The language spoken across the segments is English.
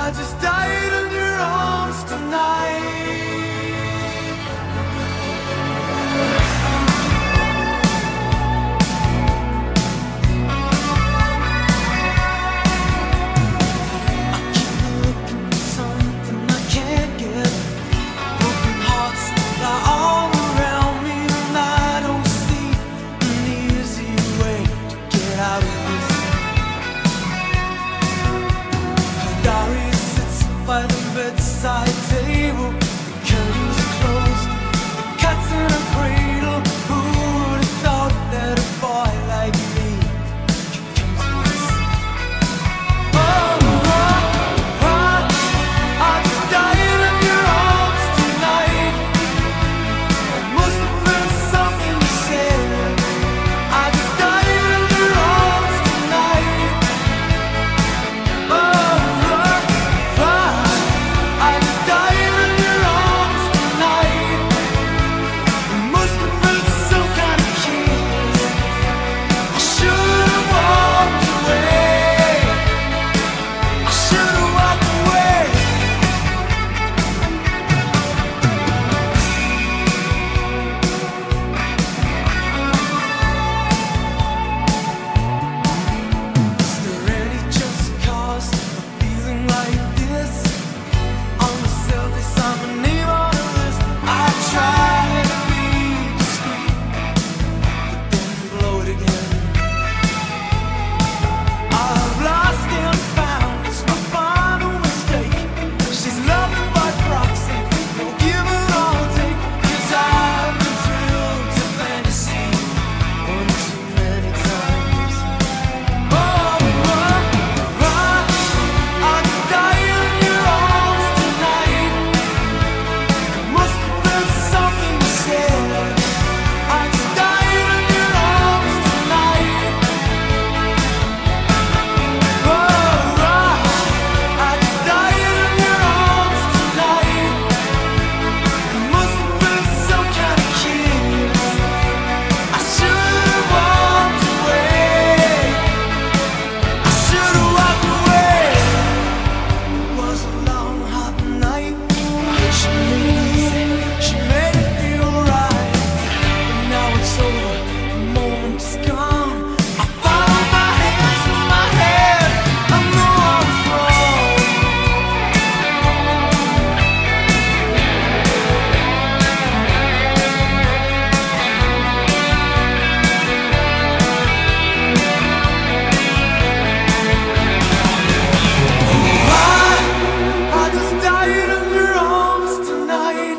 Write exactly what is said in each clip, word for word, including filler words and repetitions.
I just died in your arms tonight. By the bedside table, the curtains closed, the cat's in a cradle. Who would have thought that a boy like me could come to this? Oh, oh, oh, I just died in your arms tonight. It must have been something you said. I just died in your arms tonight. Oh,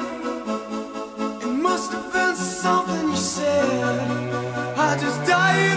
something you said. I just died.